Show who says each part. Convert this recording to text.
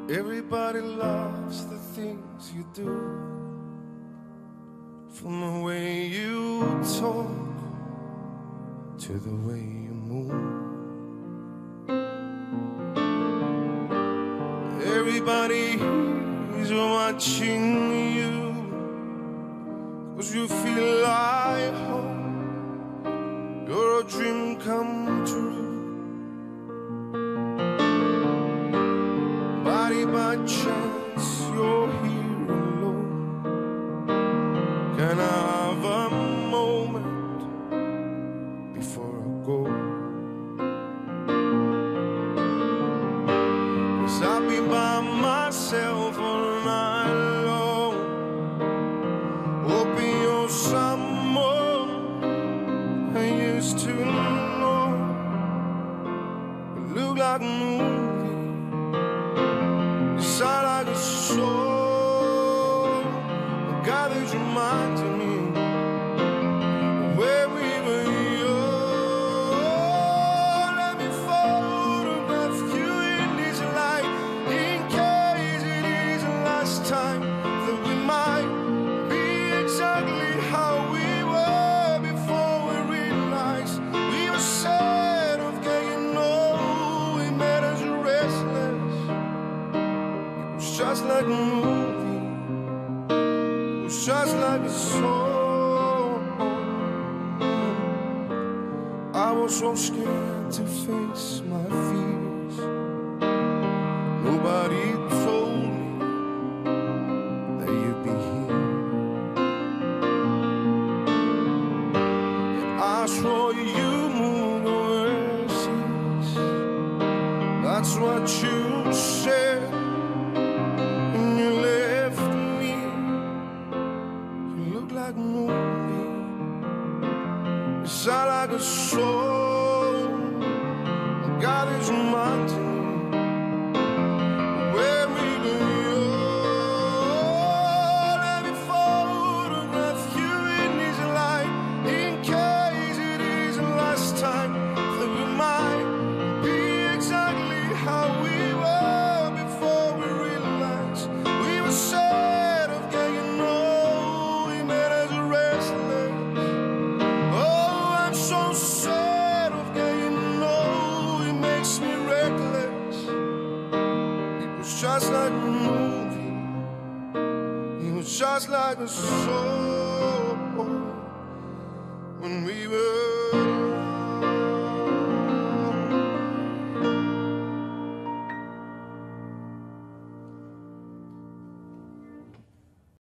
Speaker 1: Everybody loves the things you do, from the way you talk to the way you move. Everybody is watching you, 'cause you feel like home. You're a dream come true. By chance you're here alone. Can I have a moment before I go? 'Cause I'll be by myself all night long, hoping you're someone I used to know. You look like a movie, sound like a song that gathers your mind to me, where we were young. Let me photograph you in this light, in case it is the last time that we might be exactly how we were before we realized we were sad of getting old. We made us restless, just like a movie, it was just like a song. I was so scared to face my fears. Nobody told me that you'd be here. I swore you moved overseas, that's what you said. Like a movie, it sound like a song that gathers your mind to me, where we were young. Let me photograph you in this light, in case it is the last time that we might be exactly how we were before we realized we were sad of getting old. Sad of getting old, it makes me reckless. It was just like a movie, it was just like a song when we were